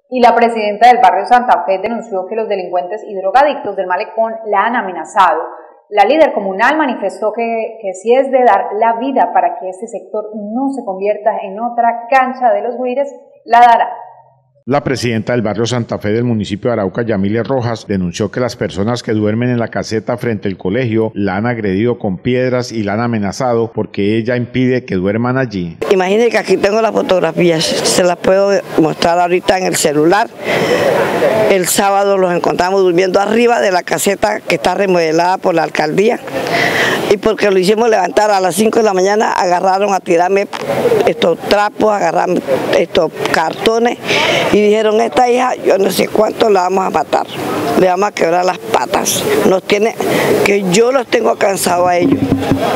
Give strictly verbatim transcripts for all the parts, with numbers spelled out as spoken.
Y la presidenta del barrio Santa Fe denunció que los delincuentes y drogadictos del malecón la han amenazado. La líder comunal manifestó que, que si es de dar la vida para que este sector no se convierta en otra cancha de los güires, la dará. La presidenta del barrio Santa Fe del municipio de Arauca, Yamilia Rojas, denunció que las personas que duermen en la caseta frente al colegio la han agredido con piedras y la han amenazado porque ella impide que duerman allí. Imagínense que aquí tengo las fotografías, se las puedo mostrar ahorita en el celular. El sábado los encontramos durmiendo arriba de la caseta que está remodelada por la alcaldía. Y porque lo hicimos levantar a las cinco de la mañana, agarraron a tirarme estos trapos, agarraron estos cartones y dijeron, esta hija, yo no sé cuánto la vamos a matar, le vamos a quebrar las patas. Nos tiene, que yo los tengo cansados a ellos.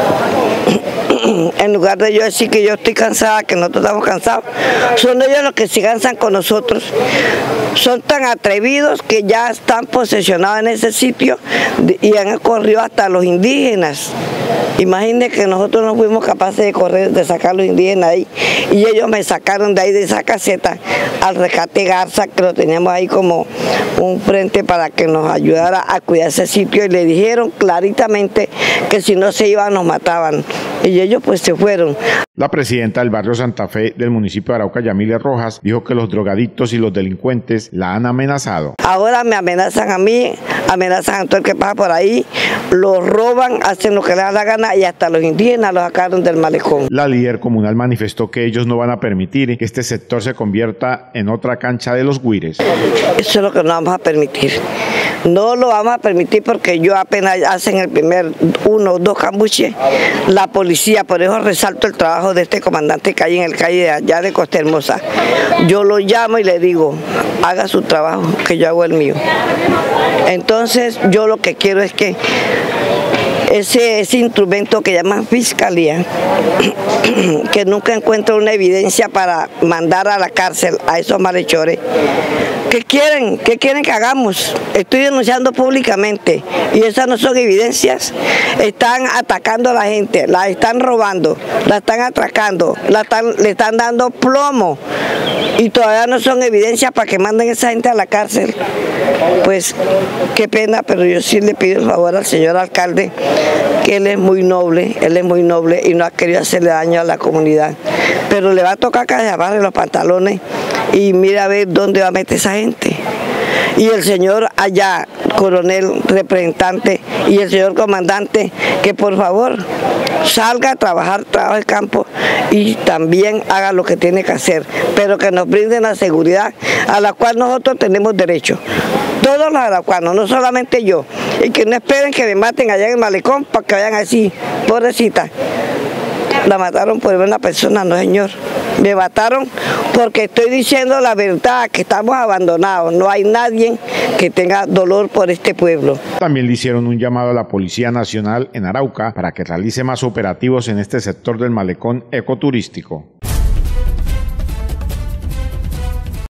En lugar de yo decir que yo estoy cansada, que nosotros estamos cansados, son ellos los que se cansan con nosotros. Son tan atrevidos que ya están posesionados en ese sitio y han corrido hasta los indígenas. Imagínense que nosotros no fuimos capaces de correr, de sacar a los indígenas ahí, y ellos me sacaron de ahí, de esa caseta, al rescate Garza, que lo teníamos ahí como un frente para que nos ayudara a cuidar ese sitio, y le dijeron claritamente que si no se iban nos mataban, y ellos pues se fueron. La presidenta del barrio Santa Fe del municipio de Arauca, Yamilia Rojas, dijo que los drogadictos y los delincuentes la han amenazado. Ahora me amenazan a mí, amenazan a todo el que pasa por ahí, los roban, hacen lo que les da la gana y hasta los indígenas los sacaron del malecón. La líder comunal manifestó que ellos no van a permitir que este sector se convierta en otra cancha de los güires. Eso es lo que no vamos a permitir. No lo vamos a permitir porque yo apenas hacen el primer uno o dos cambuches, la policía, por eso resalto el trabajo de este comandante que hay en el calle de allá de Costa Hermosa. Yo lo llamo y le digo, haga su trabajo, que yo hago el mío. Entonces yo lo que quiero es que Ese, ese instrumento que llaman fiscalía, que nunca encuentra una evidencia para mandar a la cárcel a esos malhechores. ¿Qué quieren? ¿Qué quieren que hagamos? Estoy denunciando públicamente y esas no son evidencias. Están atacando a la gente, la están robando, la están atracando, la están, le están dando plomo y todavía no son evidencias para que manden a esa gente a la cárcel. Pues qué pena, pero yo sí le pido el favor al señor alcalde, que él es muy noble, él es muy noble y no ha querido hacerle daño a la comunidad. Pero le va a tocar que agarre los pantalones y mira a ver dónde va a meter esa gente. Y el señor allá, coronel, representante, y el señor comandante, que por favor salga a trabajar, trabajo de campo y también haga lo que tiene que hacer, pero que nos brinden la seguridad a la cual nosotros tenemos derecho. Todos los araucanos, no solamente yo, y que no esperen que me maten allá en el malecón para que vayan así, pobrecita. La mataron por una persona, no señor. Me mataron porque estoy diciendo la verdad, que estamos abandonados. No hay nadie que tenga dolor por este pueblo. También le hicieron un llamado a la Policía Nacional en Arauca para que realice más operativos en este sector del malecón ecoturístico.